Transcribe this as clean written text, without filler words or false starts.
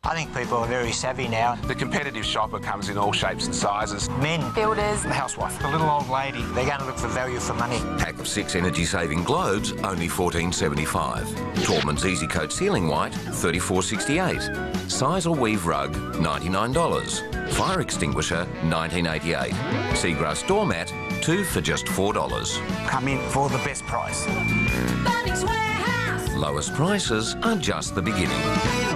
I think people are very savvy now. The competitive shopper comes in all shapes and sizes. Men, builders, the housewife, the little old lady, they're going to look for value for money. Pack of 6 energy-saving globes, only $14.75. Tormans Easy Coat Sealing White, $34.68. Size or weave rug, $99. Fire extinguisher, $19.88. Seagrass doormat, 2 for just $4. Come in for the best price. Bunnings Warehouse. Lowest prices are just the beginning.